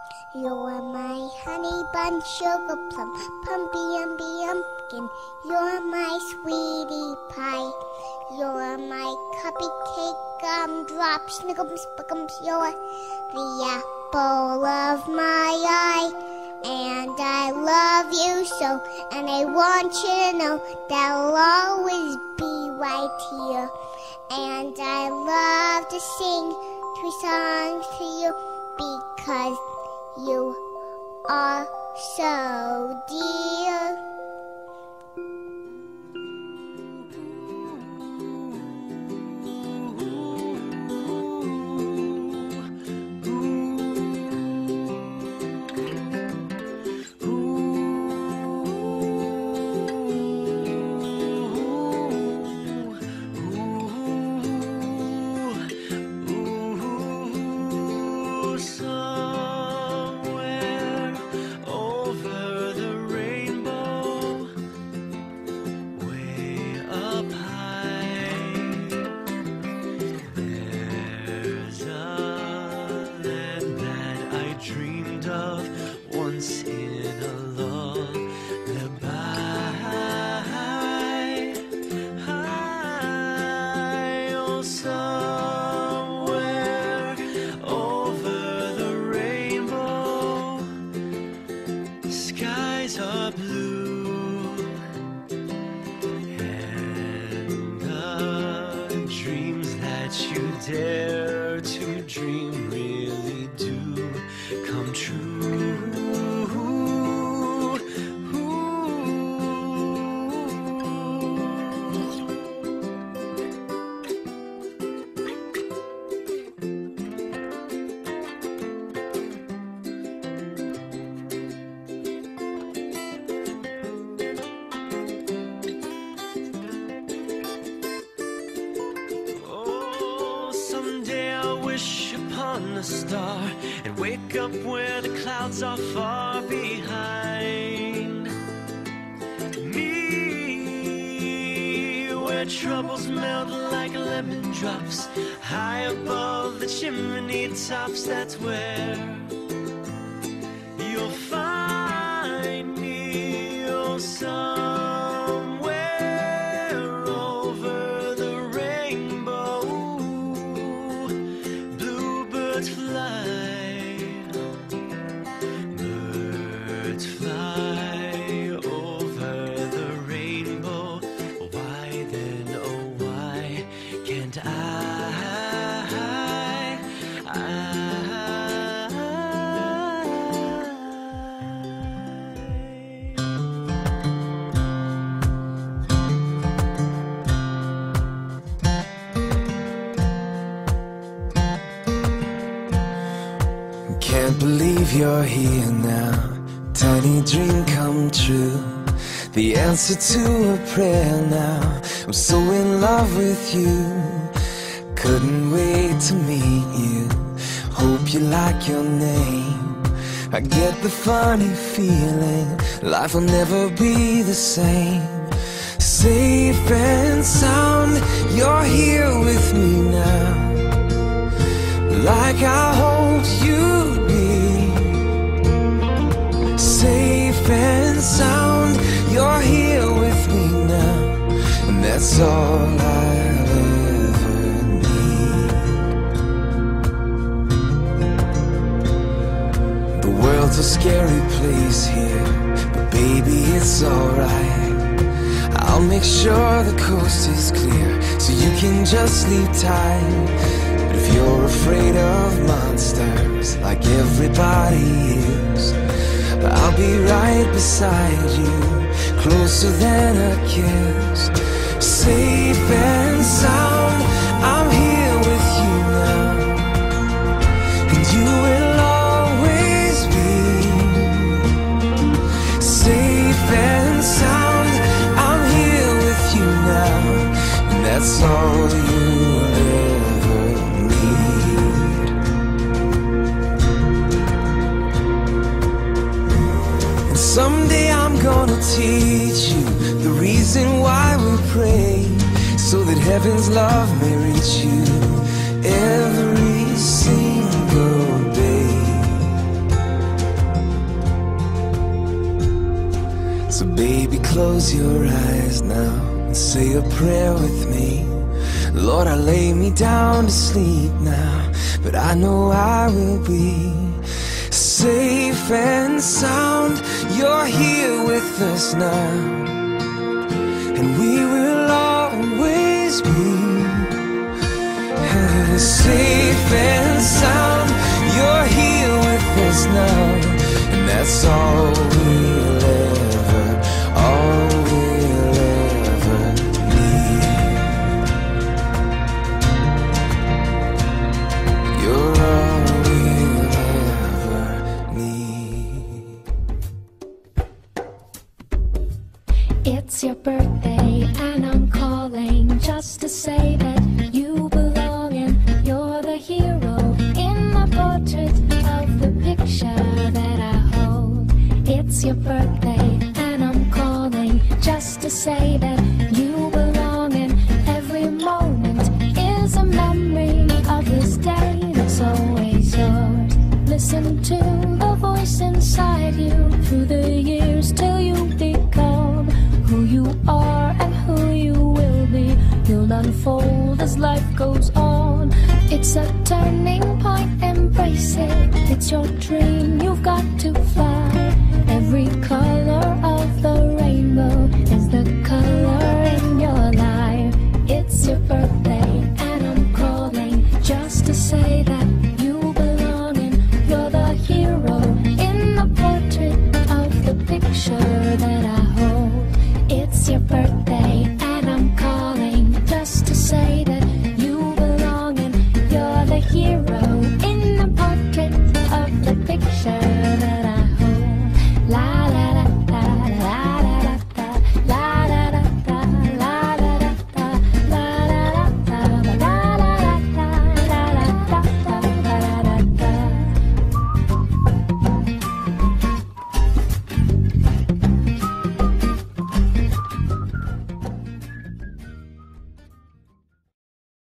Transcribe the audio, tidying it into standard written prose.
You're my honey bun, sugar plum, pumpy umby umpkin. You're my sweetie pie. You're my cupcake gumdrop, snickums, spickums. You're the apple of my eye. And I love you so, and I want you to know that I'll always be right here. And I love to sing 2 songs to you because you are so dear. Dare to dream really do come true. A star and wake up where the clouds are far behind me, where troubles melt like lemon drops high above the chimney tops. That's where you'll find me. Oh, somewhere over the rainbow, birds fly over the rainbow. Why then, oh why can't I? Can't believe you're here now, tiny dream come true. The answer to a prayer now, I'm so in love with you. Couldn't wait to meet you, hope you like your name. I get the funny feeling, life will never be the same. Safe and sound, you're here with me now, like I hoped you'd be. Safe and sound, you're here with me now, and that's all I'll ever need. The world's a scary place here, but baby it's alright. I'll make sure the coast is clear, so you can just sleep tight. But if you're afraid of monsters, like everybody is, I'll be right beside you, closer than a kiss. Safe and sound, I'm here with you now, and you will always be. Safe and sound, I'm here with you now, and that's all you'll ever need. And someday I'm gonna teach you the reason why we pray, so that heaven's love may reach you every single day. close your eyes now and say a prayer with me. Lord, I lay me down to sleep now, but I know I will be safe and sound. You're here with us now, and we will always be safe and sound. You're here with us now, and that's all we'll ever need. You're all we'll ever need. It's your birthday and I'm calling just to say that you belong and you're the hero in the portrait of the picture that I hold. It's your birthday and I'm calling just to say that you belong, and every moment is a memory of this day that's always yours. Listen to the voice inside you through the years till you become who you are and who you will be. You'll unfold as life goes on. It's a turning point, embrace it. It's your dream, you've got to fly. Every color